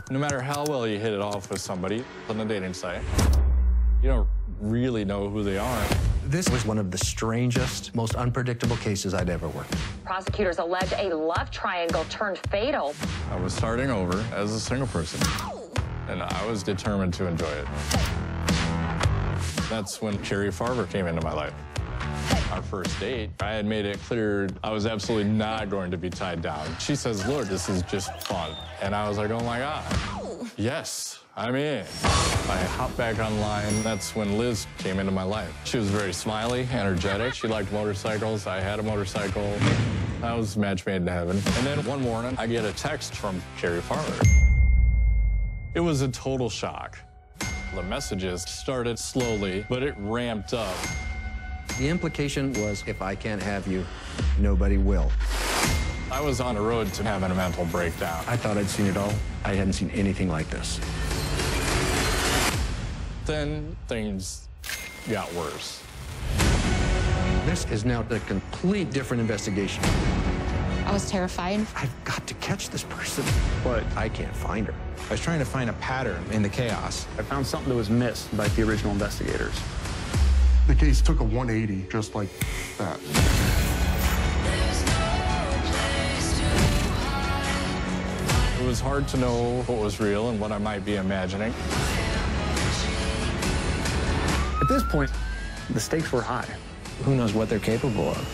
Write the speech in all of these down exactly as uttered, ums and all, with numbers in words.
No matter how well you hit it off with somebody on a dating site, you don't really know who they are. This was one of the strangest, most unpredictable cases I'd ever worked. Prosecutors allege a love triangle turned fatal. I was starting over as a single person, and I was determined to enjoy it. That's when Carrie Farver came into my life. Our first date, I had made it clear I was absolutely not going to be tied down. She says, look, this is just fun. And I was like, oh my God, yes, I'm in. I hopped back online. That's when Liz came into my life. She was very smiley, energetic. She liked motorcycles. I had a motorcycle. I was a match made in heaven. And then one morning, I get a text from Carrie Farver. It was a total shock. The messages started slowly, but it ramped up. The implication was, if I can't have you, nobody will. I was on the road to having a mental breakdown. I thought I'd seen it all. I hadn't seen anything like this. Then things got worse. This is now a complete different investigation. I was terrified. I've got to catch this person, but I can't find her. I was trying to find a pattern in the chaos. I found something that was missed by the original investigators. The case took a one eighty, just like that. It was hard to know what was real and what I might be imagining. At this point, the stakes were high. Who knows what they're capable of?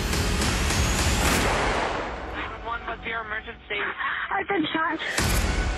nine one one, what's your emergency? I've been shot.